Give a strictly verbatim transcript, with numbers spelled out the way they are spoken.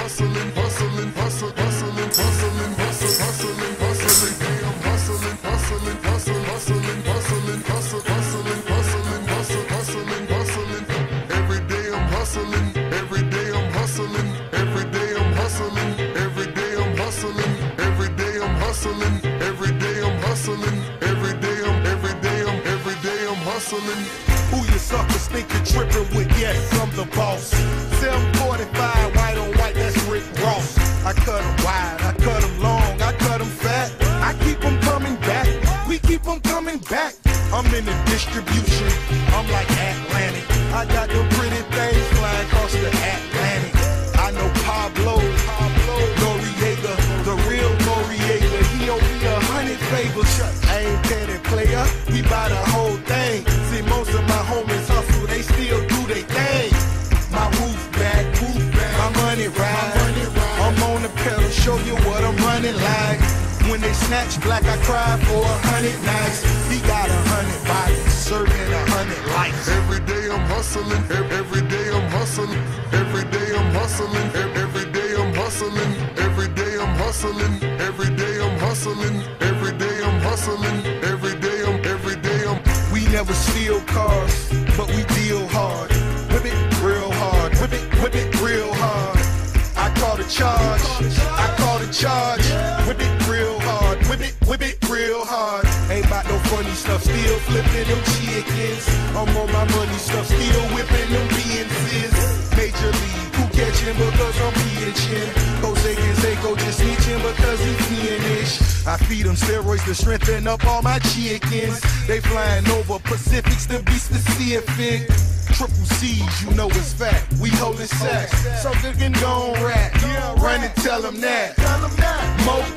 hustling, hustling, hustling, hustling, hustling, hustling, hustling, hustling. I'm hustling, hustling, hustling, hustling, hustling, hustling, hustling, hustling, hustling, hustling, hustling. Every day I'm hustling, every day I'm hustling, every day I'm hustling, every day I'm hustling, every day I'm hustling, every day I'm hustling, every day I'm, every day I'm, every day I'm hustling. Who you suckers think you're tripping with? Yes, I'm the boss. seven forty-five, white on white, that's Rick Ross. I cut them wide, I cut them long, I cut them fat. I keep them coming back, we keep them coming back. I'm in the distribution, I'm like Atlantic. I got them pretty things flying across the Atlantic. I know Pablo, Pablo Noriega, the real Noriega. He owe me a hundred favors. I ain't petty player, we buy the whole thing. See, most of my homies hustle, they still do their thing. My roof back, roof back, my money ride. I'm on the pedal, show you what I'm running like. When they snatch black, I cry for a hundred nights. He got a hundred bodies, serving a hundred lives. Every day I'm hustling, every day I'm hustling, every day I'm hustling, every day I'm hustling, every day I'm hustling, every day I'm hustling, every day I'm hustling, every day I'm, every day I'm. We never steal cars, but we deal hard. Whip it real hard, whip it, whip it real hard. I call the charge, I call the charge. Whip it real hard, whip it, whip it real hard. Ain't about no funny stuff, still flipping them chickens. I'm on my money stuff, still whipping them B N Cs. Major league, who catching because I'm pitching. Jose Canseco just snitching because he fiendish. I feed them steroids to strengthen up all my chickens. They flying over Pacifics to be specific. Triple C's, you know it's fat. We holding sacks, so they can go on rap. Run and tell them that. More